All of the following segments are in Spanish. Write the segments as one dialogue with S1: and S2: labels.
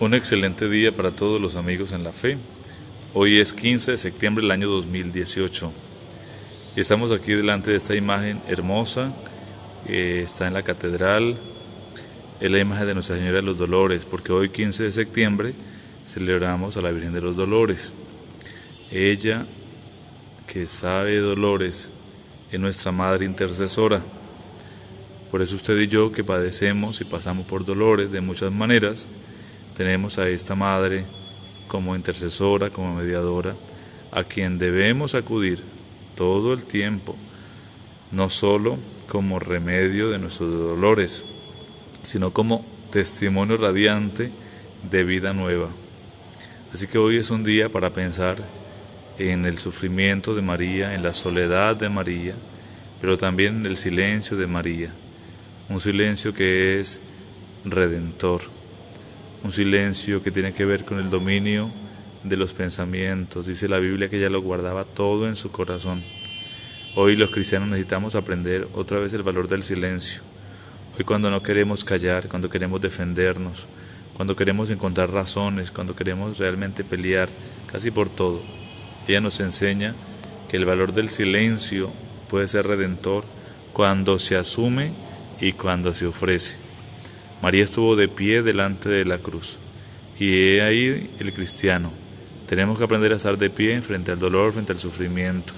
S1: Un excelente día para todos los amigos en la fe. Hoy es 15 de septiembre del año 2018 y estamos aquí delante de esta imagen hermosa que está en la catedral. Es la imagen de Nuestra Señora de los Dolores, porque hoy 15 de septiembre celebramos a la Virgen de los Dolores. Ella, que sabe de dolores, es nuestra Madre intercesora. Por eso usted y yo, que padecemos y pasamos por dolores de muchas maneras, tenemos a esta Madre como intercesora, como mediadora, a quien debemos acudir todo el tiempo, no solo como remedio de nuestros dolores, sino como testimonio radiante de vida nueva. Así que hoy es un día para pensar en el sufrimiento de María, en la soledad de María, pero también en el silencio de María, un silencio que es redentor, un silencio que tiene que ver con el dominio de los pensamientos. Dice la Biblia que ella lo guardaba todo en su corazón. Hoy los cristianos necesitamos aprender otra vez el valor del silencio. Hoy, cuando no queremos callar, cuando queremos defendernos, cuando queremos encontrar razones, cuando queremos realmente pelear casi por todo, ella nos enseña que el valor del silencio puede ser redentor cuando se asume y cuando se ofrece. María estuvo de pie delante de la cruz, y he ahí el cristiano. Tenemos que aprender a estar de pie frente al dolor, frente al sufrimiento.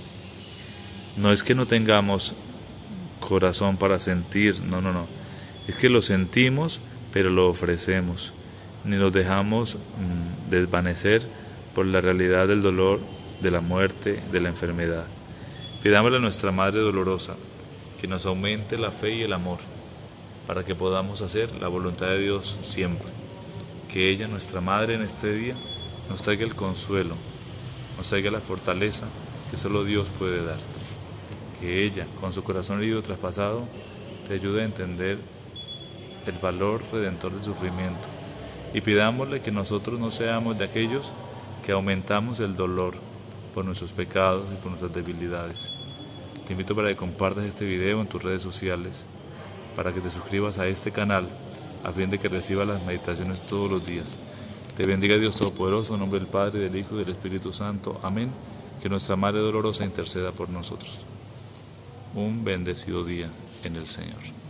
S1: No es que no tengamos corazón para sentir, no. Es que lo sentimos, pero lo ofrecemos. Ni nos dejamos desvanecer por la realidad del dolor, de la muerte, de la enfermedad. Pidámosle a nuestra Madre Dolorosa que nos aumente la fe y el amor, para que podamos hacer la voluntad de Dios siempre. Que ella, nuestra Madre, en este día, nos traiga el consuelo, nos traiga la fortaleza que solo Dios puede dar. Que ella, con su corazón herido traspasado, te ayude a entender el valor redentor del sufrimiento. Y pidámosle que nosotros no seamos de aquellos que aumentamos el dolor por nuestros pecados y por nuestras debilidades. Te invito para que compartas este video en tus redes sociales, para que te suscribas a este canal, a fin de que recibas las meditaciones todos los días. Te bendiga Dios Todopoderoso, en nombre del Padre, del Hijo y del Espíritu Santo. Amén. Que nuestra Madre Dolorosa interceda por nosotros. Un bendecido día en el Señor.